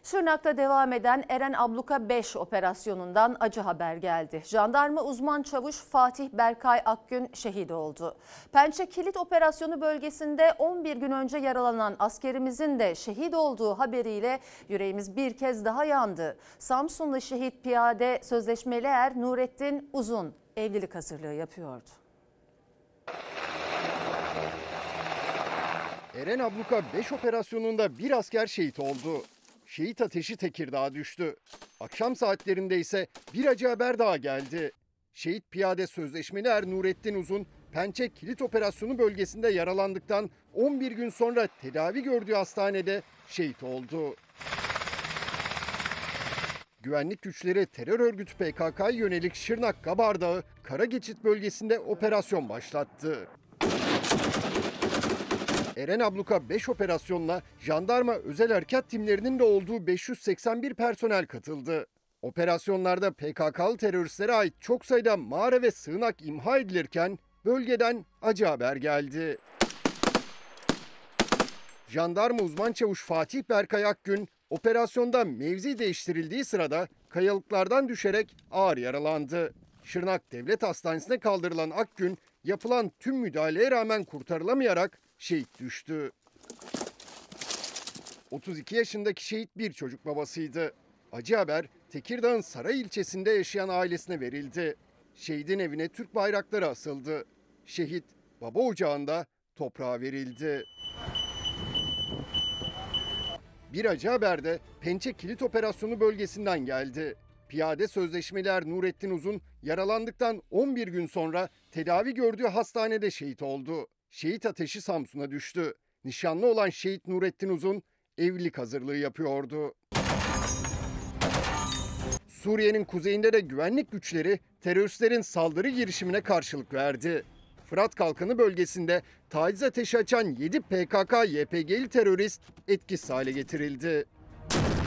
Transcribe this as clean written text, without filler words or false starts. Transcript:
Şırnak'ta devam eden Eren Abluka 5 operasyonundan acı haber geldi. Jandarma uzman çavuş Fatih Berkay Akgün şehit oldu. Pençe Kilit Operasyonu bölgesinde 11 gün önce yaralanan askerimizin de şehit olduğu haberiyle yüreğimiz bir kez daha yandı. Samsunlu şehit piyade sözleşmeli er Nurettin Uzun evlilik hazırlığı yapıyordu. Eren Abluka 5 operasyonunda bir asker şehit oldu. Şehit ateşi Tekirdağ'a düştü. Akşam saatlerinde ise bir acı haber daha geldi. Şehit piyade sözleşmeli er Nurettin Uzun, Pençe Kilit Operasyonu bölgesinde yaralandıktan 11 gün sonra tedavi gördüğü hastanede şehit oldu. Güvenlik güçleri terör örgütü PKK'ya yönelik Şırnak Gabardağı Karageçit bölgesinde operasyon başlattı. Eren Abluka 5 operasyonla jandarma özel harekat timlerinin de olduğu 581 personel katıldı. Operasyonlarda PKK'lı teröristlere ait çok sayıda mağara ve sığınak imha edilirken bölgeden acı haber geldi. Jandarma uzman çavuş Fatih Berkay Akgün operasyonda mevzi değiştirildiği sırada kayalıklardan düşerek ağır yaralandı. Şırnak Devlet Hastanesi'ne kaldırılan Akgün yapılan tüm müdahaleye rağmen kurtarılamayarak şehit düştü. 32 yaşındaki şehit bir çocuk babasıydı. Acı haber Tekirdağ'ın Saray ilçesinde yaşayan ailesine verildi. Şehidin evine Türk bayrakları asıldı. Şehit baba ocağında toprağa verildi. Bir acı haber de Pençe Kilit Operasyonu bölgesinden geldi. Piyade sözleşmeli er Nurettin Uzun yaralandıktan 11 gün sonra tedavi gördüğü hastanede şehit oldu. Şehit ateşi Samsun'a düştü. Nişanlı olan şehit Nurettin Uzun evlilik hazırlığı yapıyordu. Suriye'nin kuzeyinde de güvenlik güçleri teröristlerin saldırı girişimine karşılık verdi. Fırat Kalkanı bölgesinde taciz ateşi açan 7 PKK-YPG'li terörist etkisiz hale getirildi.